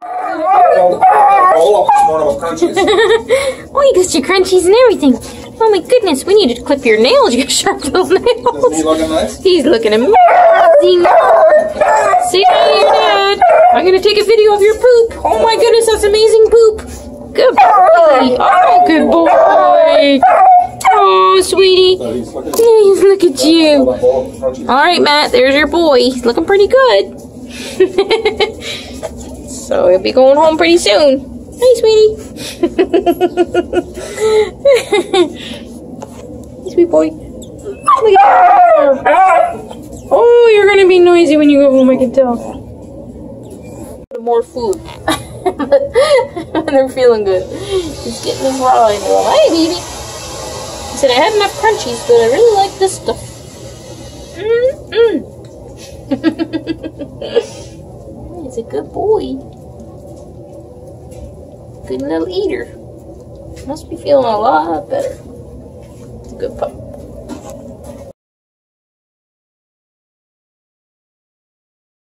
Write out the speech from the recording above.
Oh, you got your crunchies and everything. Oh my goodness, we need to clip your nails. You got sharp little nails. Isn't he looking nice? He's looking amazing. See you, Dad. I'm gonna take a video of your poop. Oh my goodness, that's amazing poop. Good boy. Oh, good boy. Oh, sweetie. Please look at you. All right, Matt. There's your boy. He's looking pretty good. So he'll be going home pretty soon. Hey, sweetie. Sweet boy. Look at you. Oh, you're gonna be noisy when you go home. I can tell. More food. They're feeling good. Just getting them raw in there. Hey, baby. I said I had enough crunchies, but I really like this stuff. He's a good boy. Good little eater. Must be feeling a lot better. It's a good pup.